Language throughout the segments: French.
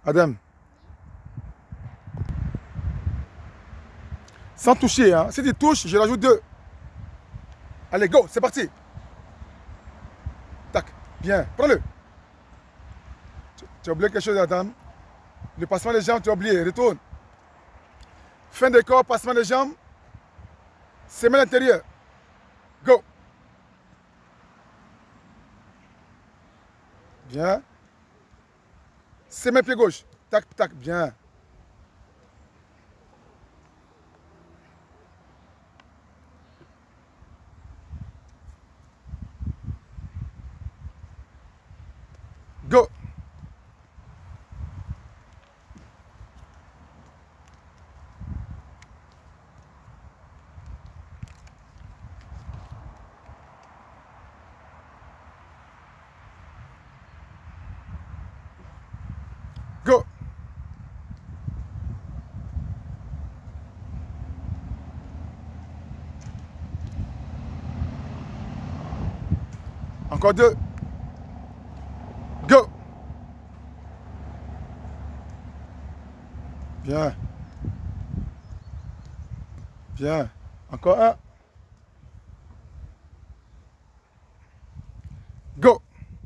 Adam. Sans toucher, hein. Si tu touches, je rajoute 2. Allez, go, c'est parti. Tac, bien, prends-le. Tu as oublié quelque chose, Adam. Le passement des jambes, tu as oublié. Retourne. Fin de corps, passement des jambes. Semelle intérieure. Go. Bien. Semelle pied gauche. Tac, tac, bien. Go. Go. Encore 2. Go. Bien. Bien. Encore 1. Go.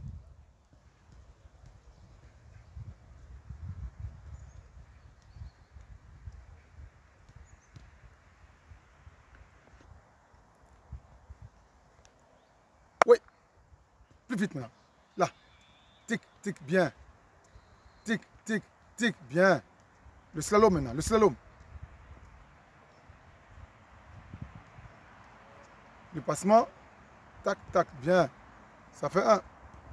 Oui. Plus vite maintenant. Là. Tic, tic, bien. Tic, tic, tic, bien. Le slalom maintenant, le slalom. Le passement. Tac, tac, bien. Ça fait 1.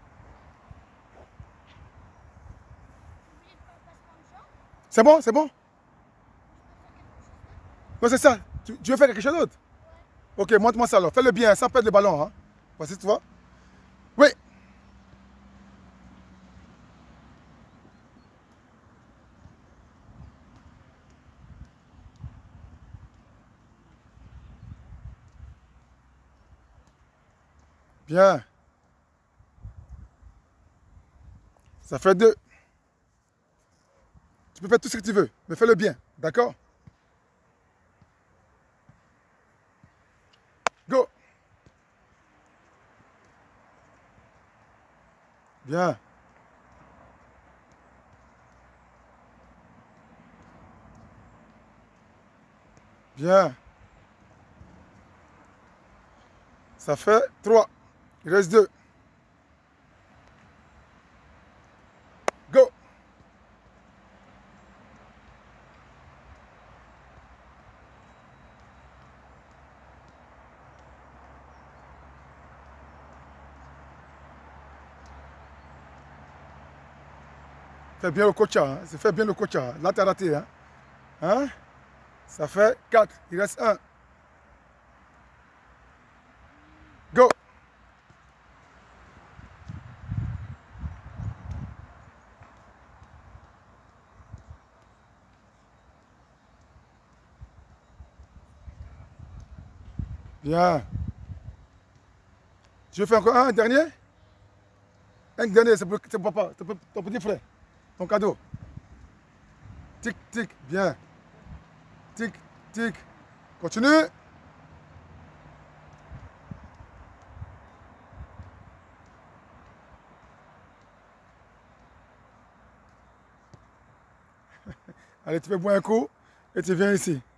C'est bon, c'est bon? Non, c'est ça. Tu veux faire quelque chose d'autre? Ok, montre-moi ça alors. Fais-le bien, sans perdre le ballon. Hein. Voici, tu vois? Oui. Bien. Ça fait 2. Tu peux faire tout ce que tu veux, mais fais-le bien. D'accord? Go. Bien. Bien. Ça fait 3. Il reste 2. Go. Fais bien le coach. Hein. Fais bien le coach. Hein. Là, tu as raté. Hein. Hein? Ça fait 4. Il reste 1. Go. Bien. Je fais encore un dernier. Un dernier, c'est pour papa, ton petit frère. Ton cadeau. Tic, tic, bien. Tic, tic. Continue. Allez, tu fais boire un coup et tu viens ici.